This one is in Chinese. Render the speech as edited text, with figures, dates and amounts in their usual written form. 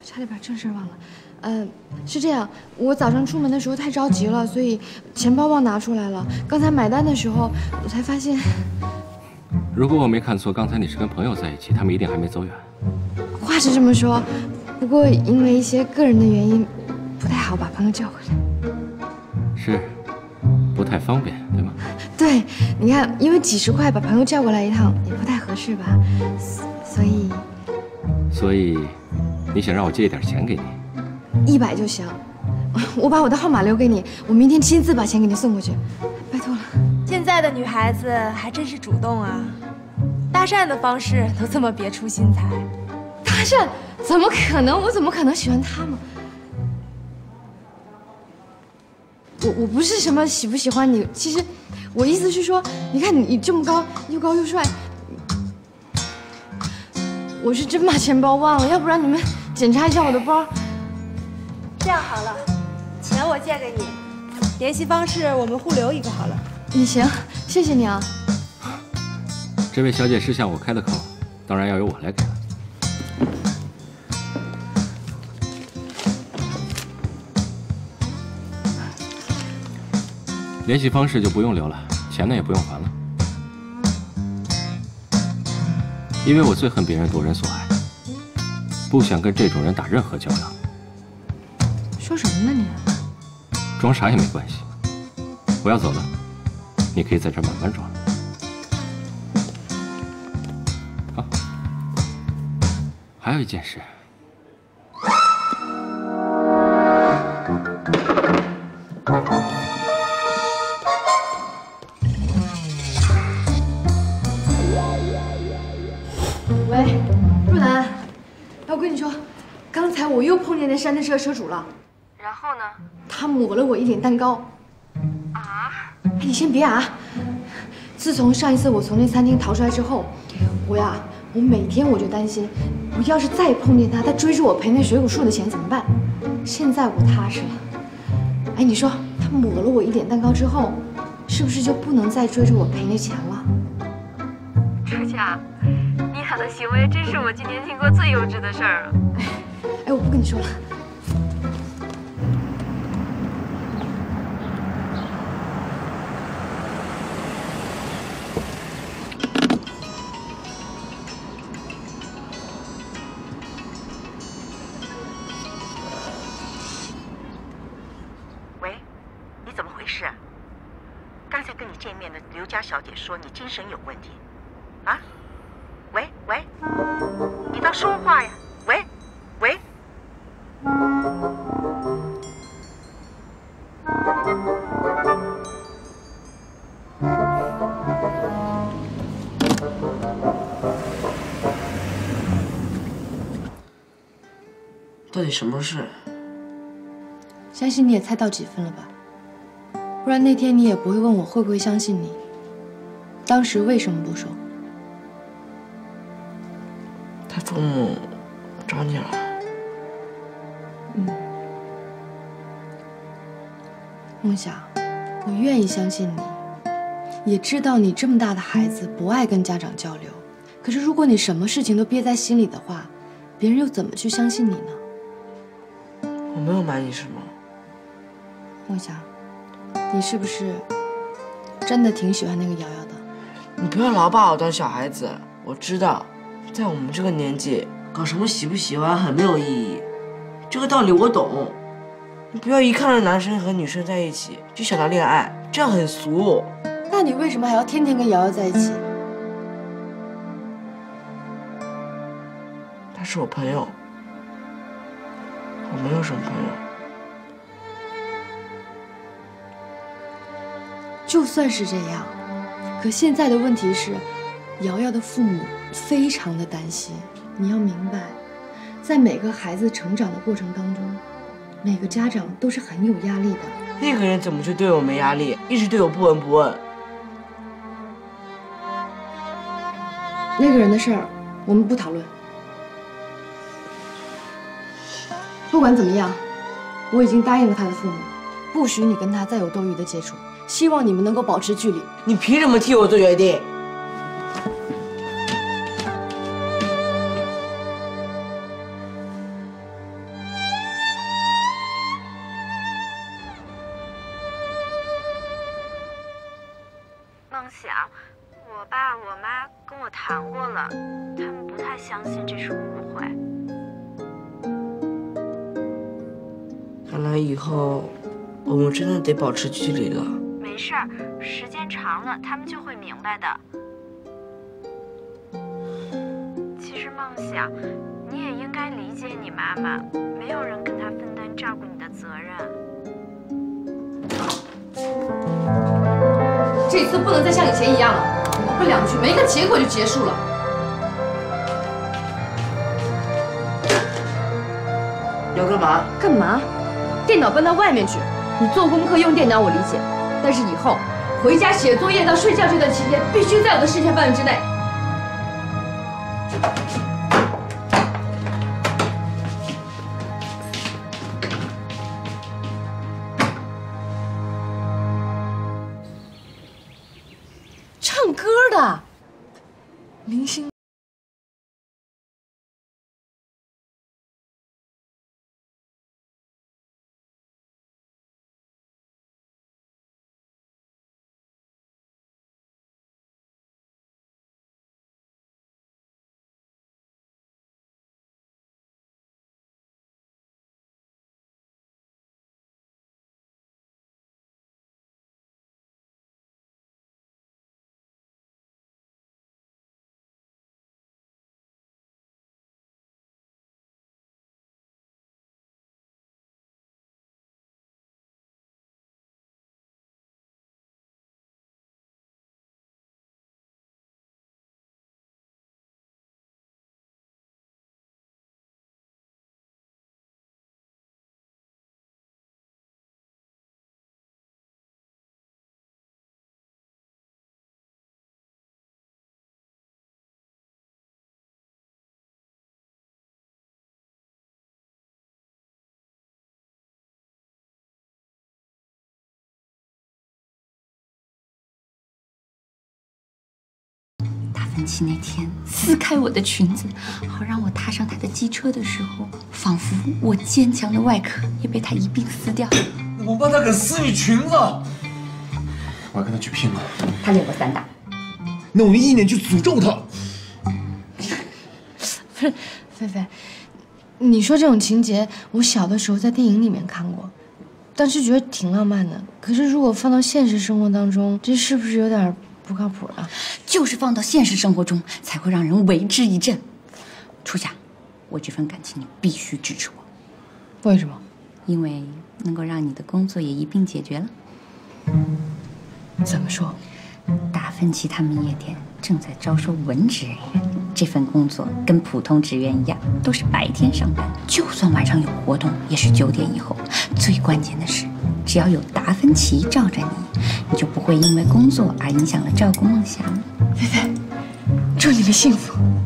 差点把正事忘了。是这样，我早上出门的时候太着急了，所以钱包忘拿出来了。刚才买单的时候，我才发现。 如果我没看错，刚才你是跟朋友在一起，他们一定还没走远。 话是这么说，不过因为一些个人的原因，不太好把朋友叫回来。是， 不太方便，对吗？ 对，你看，因为几十块把朋友叫过来一趟也不太合适吧， 所以，你想让我借一点钱给你？100就行，我把我的号码留给你，我明天亲自把钱给你送过去，拜托了。 现在的女孩子还真是主动啊，搭讪的方式都这么别出心裁。 搭讪？怎么可能？我怎么可能喜欢他嘛？我不是什么喜不喜欢你，其实我意思是说，你看你这么高，又高又帅，我是真把钱包忘了，要不然你们检查一下我的包。 这样好了，钱我借给你，联系方式我们互留一个好了。 也行，谢谢你啊。 这位小姐是向我开的口，当然要由我来给了。联系方式就不用留了，钱呢也不用还了。因为我最恨别人夺人所爱，不想跟这种人打任何交道。 说什么呢你？ 装傻也没关系。我要走了，你可以在这儿慢慢装。好，还有一件事。 喂，若楠，我跟你说，刚才我又碰见那山地车车主了。然后呢？他抹了我一脸蛋糕。啊？哎，你先别啊！自从上一次我从那餐厅逃出来之后，我每天我就担心，我要是再碰见他，他追着我赔那水果树的钱怎么办？现在我踏实了。哎，你说他抹了我一脸蛋糕之后，是不是就不能再追着我赔那钱了？ 初夏，你俩的行为真是我今年听过最幼稚的事儿了。 哎，我不跟你说了。 喂，你怎么回事？刚才跟你见面的刘家小姐说你精神有问题。啊？喂，你倒说话呀！喂。 到底什么事？ 相信你也猜到几分了吧？不然那天你也不会问我会不会相信你。当时为什么不说？ 他父母找你了。 梦想，我愿意相信你，也知道你这么大的孩子不爱跟家长交流。可是如果你什么事情都憋在心里的话，别人又怎么去相信你呢？ 我没有瞒你什么。 梦想，你是不是真的挺喜欢那个瑶瑶的？ 你不要老把我当小孩子。我知道，在我们这个年纪，搞什么喜不喜欢很没有意义。这个道理我懂。你不要一看到男生和女生在一起就想到恋爱，这样很俗。 那你为什么还要天天跟瑶瑶在一起？ 他是我朋友，我没有什么朋友。 就算是这样，可现在的问题是，瑶瑶的父母非常的担心。你要明白，在每个孩子成长的过程当中，每个家长都是很有压力的。 那个人怎么就对我没压力，一直对我不闻不问？ 那个人的事儿，我们不讨论。不管怎么样，我已经答应了他的父母，不许你跟他再有多余的接触。希望你们能够保持距离。 你凭什么替我做决定？ 想，我爸我妈跟我谈过了，他们不太相信这是误会。 看来以后我们真的得保持距离了。 没事儿，时间长了他们就会明白的。其实梦想，你也应该理解你妈妈，没有人跟她分担照顾你的责任。 这次不能再像以前一样了，不两句没个结果就结束了。 你要干嘛？ 干嘛？电脑搬到外面去。你做功课用电脑我理解，但是以后回家写作业到睡觉这段期间，必须在我的视线范围之内。唱歌的明星。 分期那天撕开我的裙子，好让我踏上他的机车的时候，仿佛我坚强的外壳也被他一并撕掉。 我爸他敢撕你裙子，我要跟他去拼了。 他练过散打， 那我用意念去诅咒他。 不是，菲菲，你说这种情节，我小的时候在电影里面看过，当时觉得挺浪漫的。可是如果放到现实生活当中，这是不是有点不靠谱啊？ 就是放到现实生活中，才会让人为之一振。初夏，我这份感情你必须支持我。 为什么？ 因为能够让你的工作也一并解决了。 怎么说？ 达芬奇他们夜店正在招收文职人员，这份工作跟普通职员一样，都是白天上班，就算晚上有活动，也是9点以后。最关键的是，只要有达芬奇罩着你，你就不会因为工作而影响了照顾梦想。 菲菲，祝你们幸福。